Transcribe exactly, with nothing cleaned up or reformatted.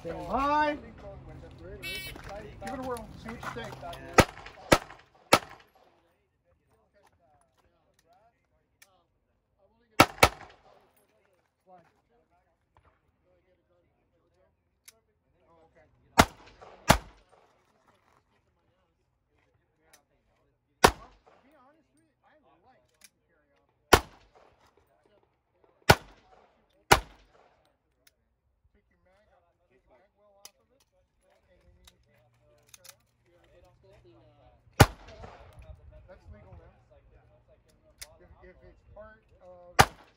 Stand by. Give it a whirl. See what you think. That's legal now. If, if it's part of